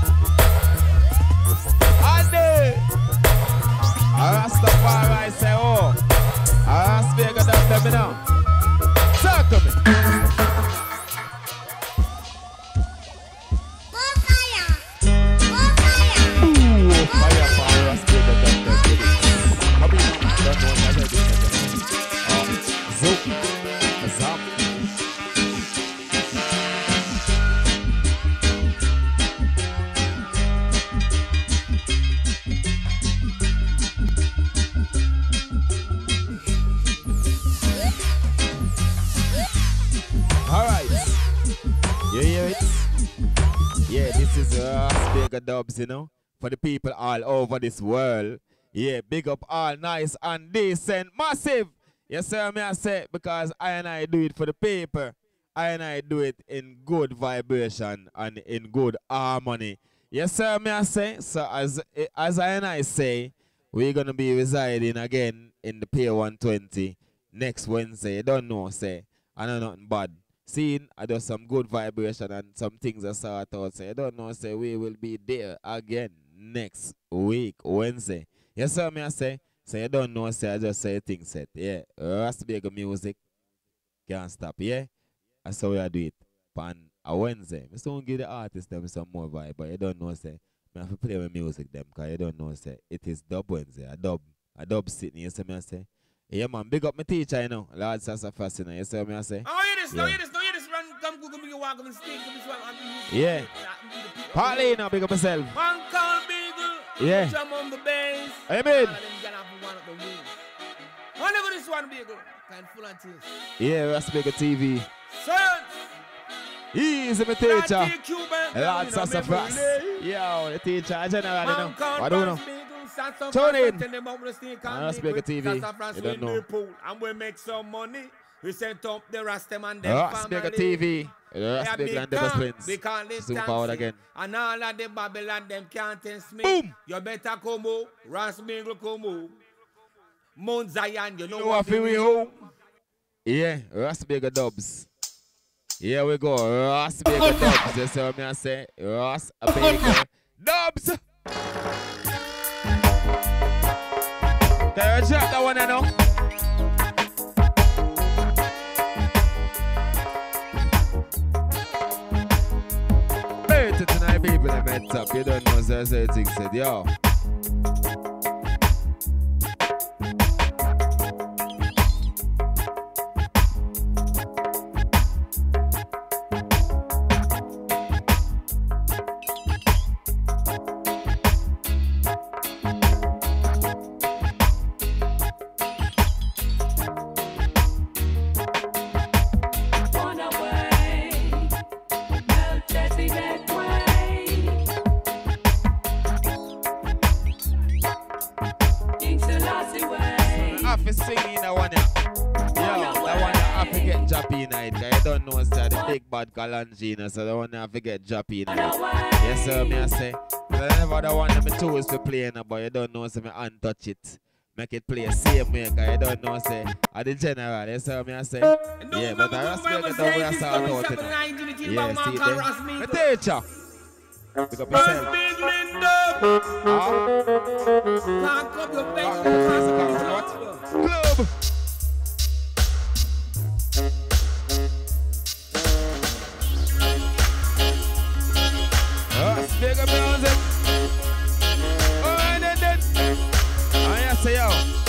I do. Rastafari say, oh. RASBAGLE dub them, you know. Talk to me. Fire for RASBAGLE dub them, you know. Come in. Don't know what I said. Oh, Zoop. Zap. You hear it? Yeah, this is RASBAGLE dubs, you know, for the people all over this world. Yeah, big up all nice and decent, massive. Yes, sir, me I say, because I and I do it for the people. I and I do it in good vibration and in good harmony. Yes, sir, me I say. So as as I and I say, we're gonna be residing again in the Pier one twenty next Wednesday. You don't know, say. I know nothing bad. Seeing I do some good vibration and some things I sort out. Say, I don't know, say we will be there again next week, Wednesday. Yes, sir, me I say. So you don't know, say I just say things set. Yeah. RASBAGLE music can't stop, yeah? That's how we do it. On a Wednesday. I still give the artist them some more vibe, but you don't know, say, I have to play with music them, because you don't know, say, it is dub Wednesday. A dub. A dub sitting, you see me I say. Yeah, man, big up my teacher, you know. Lord Sassafras, you know. You see me I say. Oh, hear this, no, Yeah. hear this, no, hear this. Run, come, Google me, walk, come and stay, come and swallow, and be- Yeah. Partly, now, big up yourself. Man called Beagle. Yeah. Drum on the bass. Amen. All of them gyal have one of the moves. Whenever this one, Beagle, kind full of tears. Yeah, RASBAGLE T V. Son. Easy, my teacher. Lord Cuban, Lord you know, Sassafras. memory. Yo, the teacher, general, you know. Man called What do you know? Beagle, Sassafras, Tune in. tell them about the snake and RASBAGLE Beagle. T V. Sassafras You don't in know. the pool, and we make some money. We set up the Rastam and them RASBAGLE family. T V. Yeah, RASBAGLE big and Devil's time, Twins. because they Soon dancing, forward again. and all of the Babylon them can't test me. Boom. You better come out. RASBAGLE come out. Mount Zion, you know You what want to we be do. home? Yeah, RASBAGLE dubs. Here we go. RASBAGLE dubs. You see what me I say? RASBAGLE dubs. Can you drop that one, you know? Better tonight, people. I met up. You don't know, so I say things said, yo. Have to sing in that one, yeah. Yo, that one I have to get Jappy in it. I don't know, sir, the big bad Kalangina, so that one I have to get Jappy in it. Yes, sir, me I say. Whenever the one that me choose to play, but you don't know, so me untouch it. Make it play same way, because you don't know, say, I the general, yes, sir, me I say. Yeah, but I RASBAGLE don't wear sort out, you know. Yeah, see there. Me teacher. Pick up yourself. Club. RASBAGLE music. Oh, then, then. I yes, say, yo.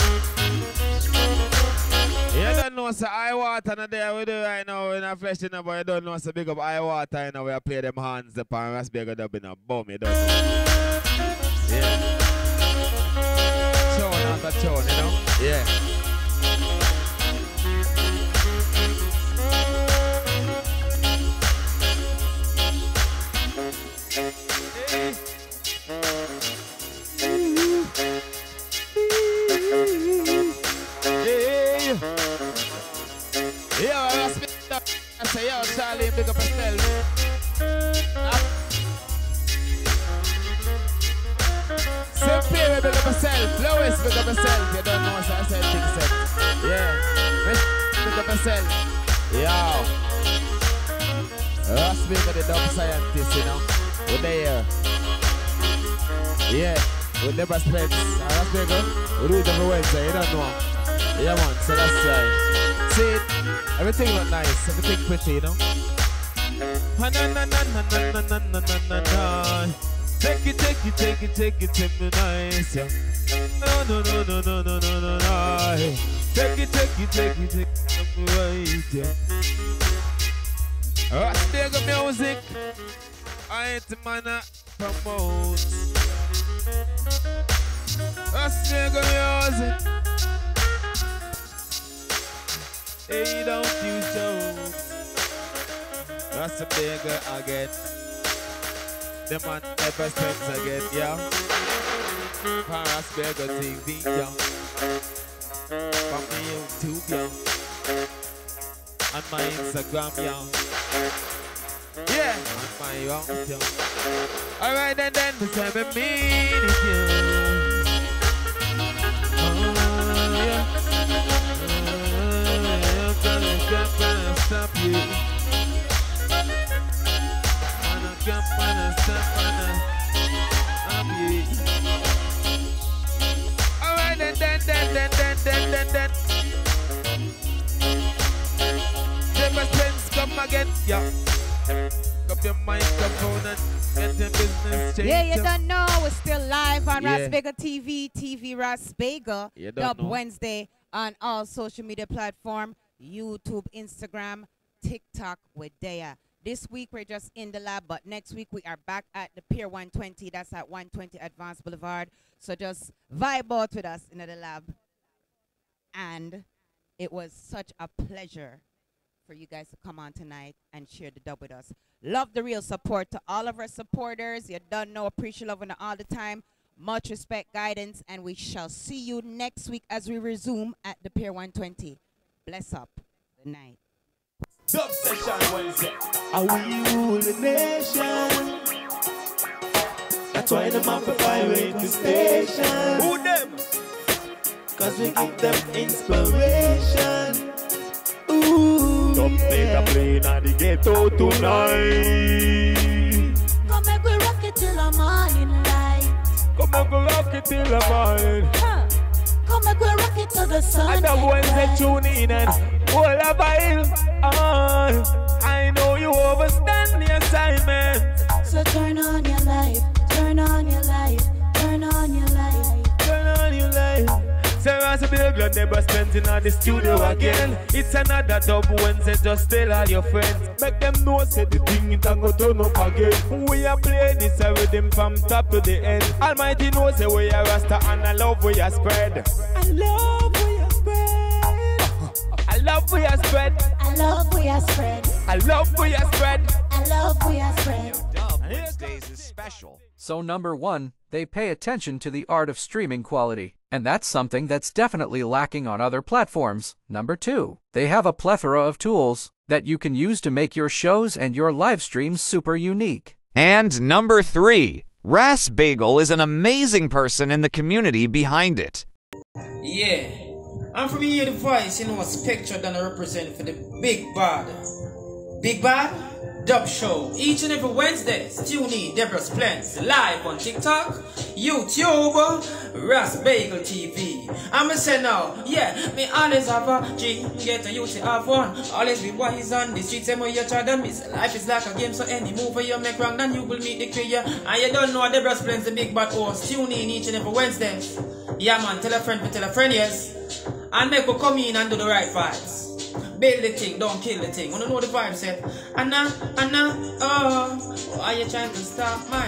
You don't know, so I water not there we do right now in a flesh, you know, but you don't know, so big up I water, you know, we play them hands up and RASBAGLE dub in a bum, you don't know. Yeah. Tune after tune, you know? Yeah. Hey. Yo, RASBAGLE, I say, yo, Charlie, big up yourself. Superior, big up yourself. Lois, big up yourself. You don't know, so I said things set. Yeah. Big up yourself. Yo. RASBAGLE, the dub scientist, you know. We're there. Yeah. With the best friends. RASBAGLE, we do it every Wednesday, you don't know. Yeah, man, so that's right. See it? Everything look nice, everything pretty, you know. Na na na na na na na na na na. Take it, take it, take it, take it, take it nice, yeah. No, no, no, no, no, no, no, no, no. Take it, take it, take it, take it, take it right, yeah. RASBAGLE music. I ain't the man that promotes. RASBAGLE music. Hey, don't you joke. RASBAGLE again. The man never spends again, yeah. For RASBAGLE T V, yeah. For me YouTube, yeah. On my Instagram, yeah. Yeah, on my own, yeah. Alright, and then the time I mean it, yeah. Oh, yeah. I'm gonna stop, gonna stop you. I'm gonna stop, gonna stop you. Alright, and then, then, then, then, then, then, then. Never spends come again, yeah. Up your microphone and get your business changed. Yeah, you don't know. We're still live on Yeah. RASBAGLE T V, T V RASBAGLE, You don't Dub know. Wednesday on all social media platforms, YouTube, Instagram, TikTok, we're there. This week we're just in the lab, but next week we are back at the Pier one twenty. That's at one twenty Advanced Boulevard. So just vibe out with us in the lab. And it was such a pleasure for you guys to come on tonight and share the dub with us. Love the real support to all of our supporters. You don't know, appreciate loving it all the time. Much respect, guidance, and we shall see you next week as we resume at the Pier one twenty. Bless up. Good night. Dub Session Wednesday. And we rule the nation. That's why the man for pirate the station. Who them? Cause we give them inspiration. Ooh, Dub yeah. Playing at the ghetto tonight. Come make we rock it till the morning light. Come make we rock it till the morning. Huh. Come make we rock it till the sun. And the Wednesday tune in and all a while. Oh, I know you overstand the assignment. So turn on your life, turn on your life, turn on your life, turn on your life. Say RASBAGLE never spent in the studio again. It's another dub Wednesday, just tell all your friends. Make them know, say the thing it and go turn up again. We are play this rhythm from top to the end. Almighty knows say we are Rasta and I love we are spread. I love we are spread. I love we are spread. I love we are spread. I love we are spread. I love we are spread. Dub Wednesdays is special. So number one, they pay attention to the art of streaming quality, and that's something that's definitely lacking on other platforms. Number two, they have a plethora of tools that you can use to make your shows and your live streams super unique. And number three, RASBAGLE is an amazing person in the community behind it. Yeah, I'm from here the voice, you know, a spectre that I represent for the big bad. Big bad? Dub show each and every Wednesday. Tune in, Deborah's Plans live on TikTok, YouTube, RASBAGLE T V. I'ma say now, yeah, me always have a G, get a you to have one. Always be wise on the streets, and when you try to miss. Life is like a game, so any move you make wrong, then you will meet the creator. And you don't know Deborah's Plans, the big bad horse. Tune in each and every Wednesday. Yeah man, tell a friend, but tell a friend, yes. And make we come in and do the right vibes. Build the thing, don't kill the thing. Wanna know the vibe set? Anna, Anna, oh, why are you trying to stop mine?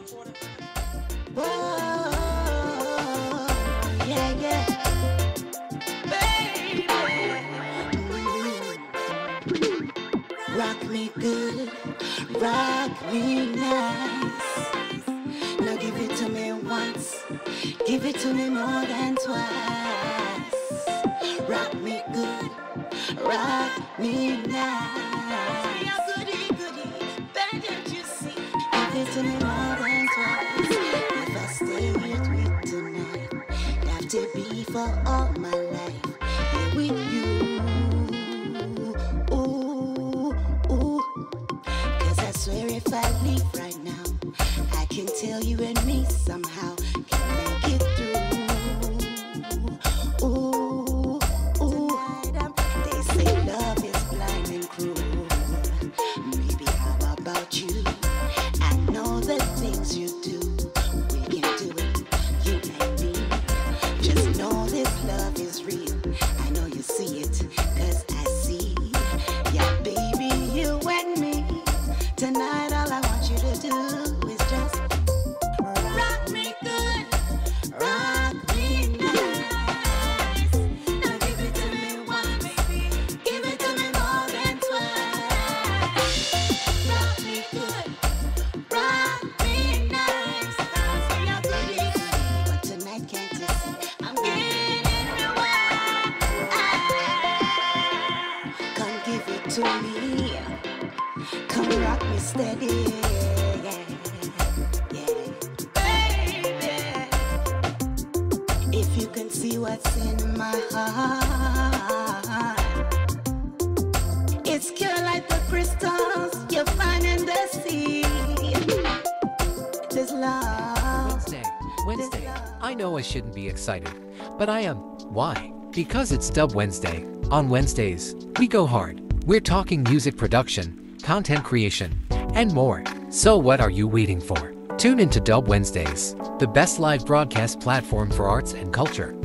Whoa, yeah, yeah. Baby, rock me good, rock me nice. Now give it to me once, give it to me more than twice. Rock me good, rock me nice. You're goody, goody, better you see. Give it to me more than twice. If I stay here with tonight, have to be for all my life. Here with you, ooh, ooh. Cause I swear if I leave right now, I can tell you and me somehow can make it through. Ooh, ooh. They say love is blind and cruel. Maybe how about you? I know the things you do. We can do it, you and me. Just know this love is real. I know you see it, cause I see. Yeah, baby, you and me. Tonight all I want you to do is just rock me good. steady. Yeah, yeah, baby. If you can see what's in my heart, it's pure like the crystals you find in the sea. There's love. Wednesday, Wednesday. I know I shouldn't be excited, but I am. Why? Because it's Dub Wednesday. On Wednesdays, we go hard. We're talking music production, content creation, and more. So what are you waiting for? Tune into Dub Wednesdays, the best live broadcast platform for arts and culture.